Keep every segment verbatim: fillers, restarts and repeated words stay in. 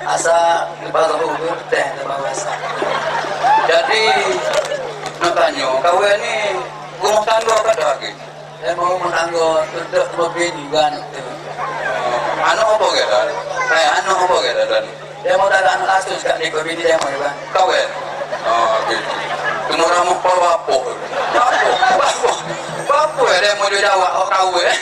asa baru teh bahasa. Jadi nak tanya, kau ni rumah tangga apa dah lagi? Saya mau menanggo untuk membini kan. Anu apa ke dah? Eh, anu apa ke dah? Dia mau tak anak asuh kat ni membini dia mau kan? Kau kan? Oh, gitu. Tunggu ramu apa? Apa? Apa? Apa ya dia mau jawab oh kau eh?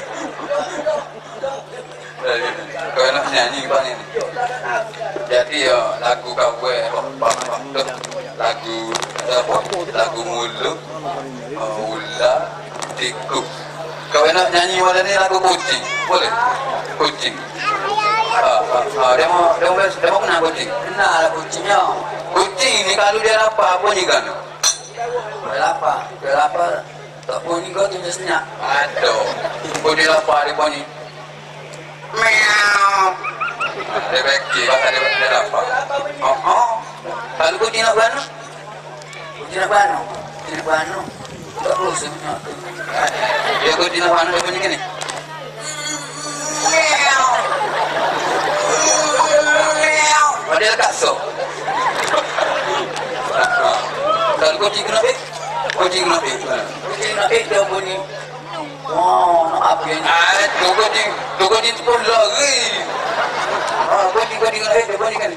Kau nak nyanyi kan ini? Jadi ya lagu kau eh, lagu apa? Lagu mulu, ular, tikuk. Kau nak nyanyi mana ni lagu kucing? Boleh? Kucing. Ah, ah, ah, dia mau dia mau dia mau kenal kucing. Kenal kucingnya. Kucing ni kalau dia lapar apa ni kan? Dia lapar, dia lapar. Tak bunyi kau tu senyap. Aduh. Kau dia lapar dia bunyi. Meow. Dia bagi kata dia dia lapar. Oh oh. Kalau kucing nak bano? Kucing nak bano? Kucing nak bano? Tak perlu senyap. Dia kucing nak bano dia bunyi gini. Meow. Meow. Dia dekat so. Kalau kucing kenapa? Kucing kenapa? Kucing kenapa dia bunyi? Oh, nak apa ni? Ah, tu kucing, tu kucing tu pun lari. Ah, kucing kucing kenapa dia bunyi kan?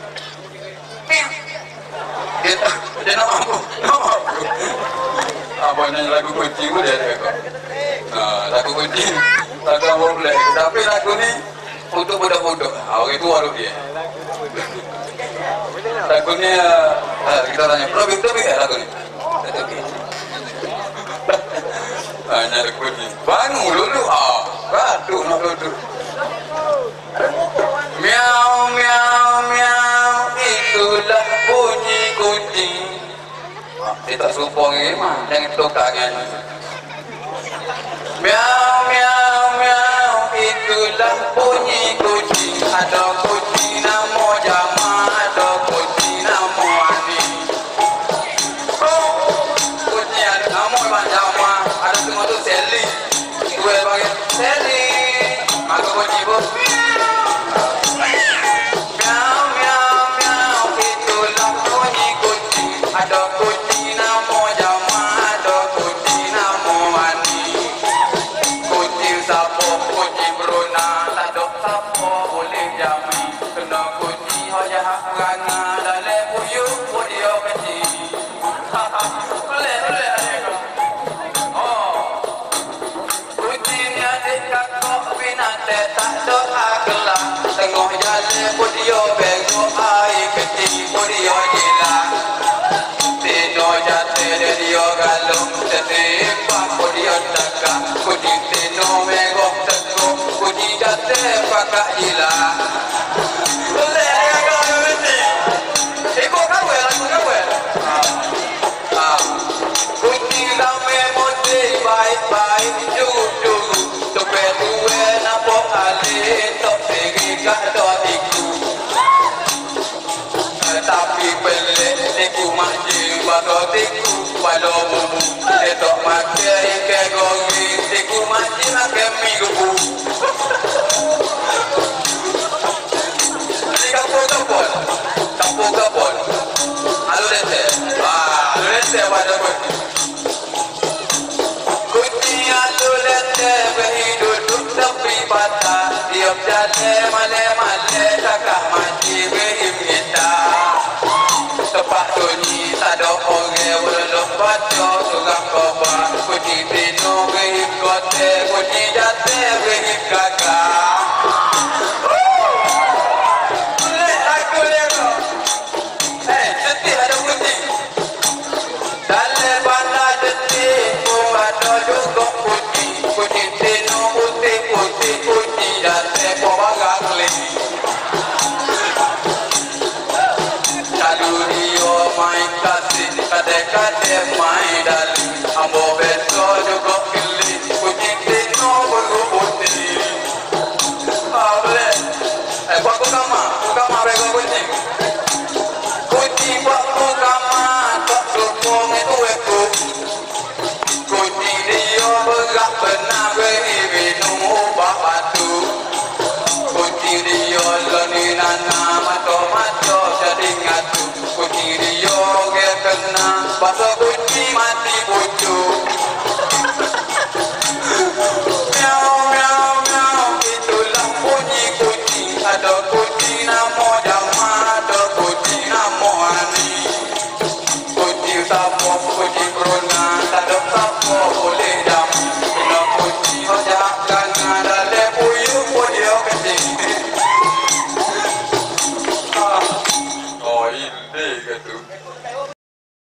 Dia dia nak apa? Nak apa? Apa nyanyi lagu kucing tu dia cakap. Ah, lagu kucing, lagu apa boleh? Tapi lagu ni untuk budak-budak. Ah, orang tua tu dia. Lagu ni uh, kita tanya, lebih lebih ya lagu ni. Hanya lagu ni. Bangun dulu ah, batu nak duduk. Miau miau miau, itulah bunyi kucing. Ah, dia tak serupa ni mah, jangan tukar kan. Miau miau miau, itulah bunyi kucing. Ada kucing nama Jamal, ada kucing nama Ani. Oh, kucing ada nama Abang Jamal, ada semua tu Sally. Gue panggil Sally, maka kucing pun miau miau miau, itulah bunyi kucing. Ada kucing nama Jamal, ada kucing nama Ani. Kucing siapa, kucing berona, tak ada siapa boleh jamin. Kena kucing hoja ranga dalam buyuk dia kecil. Boleh boleh ada. Oh. Kucing adik kakak binatang tak ada akhlak. Tengok jalan dia bengok air kecil dia hilang. Tino jatuh dia galung tertimpa dia takak. Kucing tino megok tekuk, kucing jatuh pakak hilang. Boleh dia kau mesti. Ikut kau eh, lagu kau eh. Ah, kucing ramai mesti baik-baik duduk. Topeng gue nampak alih, top segi kat dotiku. Tapi pelik tiku makcik bagai tiku pada bumbu. Dia tak makan ikan goreng, tiku makcik makan mie gebu. Ini kampung kapal, kampung kapal. Alu lete, ah, alu lete pada kucing. Kucing alu lete berhidup tepi patah. Tiap jalan malam-malam takak makcik berhimita. Tepat sunyi tak ada orang belum baca surah khabar. Kucing tino berhim kote, kucing jatuh berhim kakak. Boleh lagu lego. Eh, sedih ada kucing. Dalam bandar detik pun ada juga kucing. Kucing tino putih-putih, kucing jatuh pun bagai keling. Kalau dia main kasih, kadang-kadang main